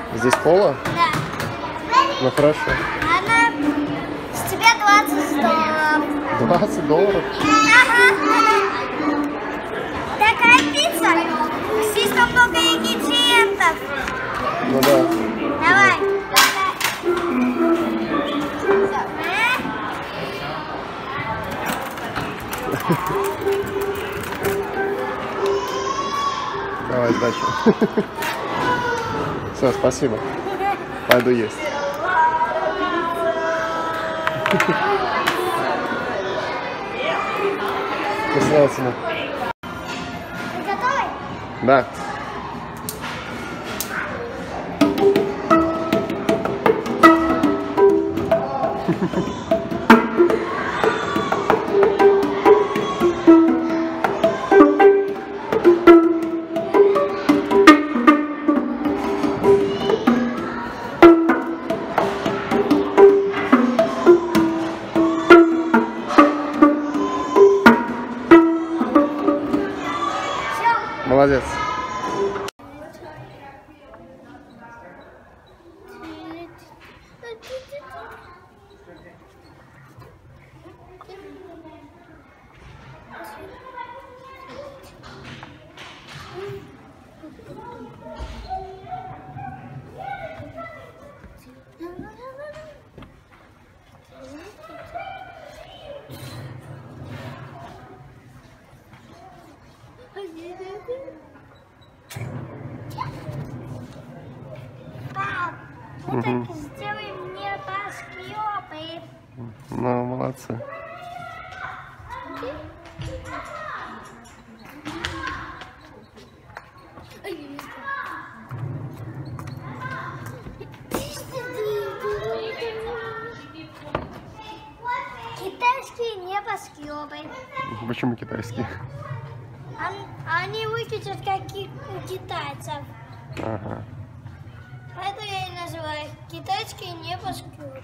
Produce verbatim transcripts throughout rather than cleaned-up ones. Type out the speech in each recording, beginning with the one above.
Здесь пола? Да. Ну хорошо. Она с тебя двадцать долларов. двадцать долларов? Ага. Такая пицца. Слишком много ингредиентов. Ну да. Давай. Давай сдачу. Все, спасибо. Пойду есть. Вкуснятина. Ты готовый? Да. Молодец. Пап, вот Угу. так сделай мне паскиопы. Ну, молодцы. Китайские небоскребы. Почему китайские? Они выглядят как у китайцев. Ага. Поэтому я и называю их китайские небоскребы.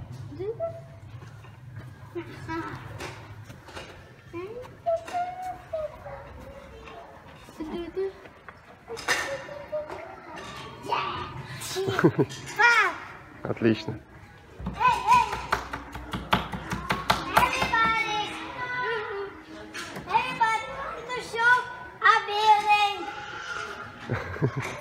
Пап! Отлично. Everybody! Everybody, to show a building!